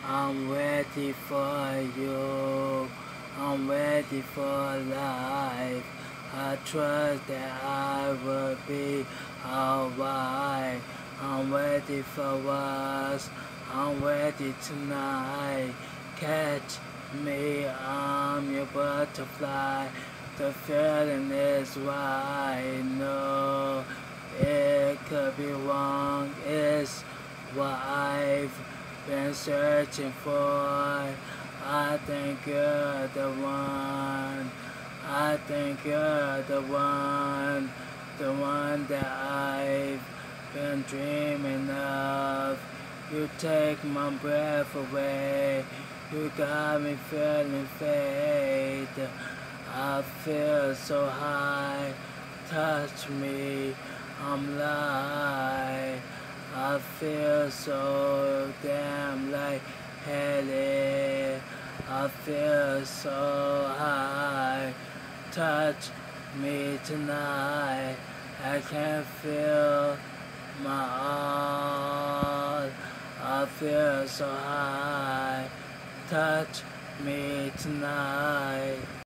I'm ready for you. I'm ready for life. I trust that I will be alright. I'm ready for us. I'm ready tonight. Catch me, I'm your butterfly. The feeling is right. No, it could be wrong. It's what I've been searching for. I think you're the one. I think you're the one that I've been dreaming of. You take my breath away. You got me feeling faith. I feel so high. Touch me, I'm light. I feel so damn lightheaded. I feel so high. Touch me tonight. I can feel my all. I feel so high. Touch me tonight.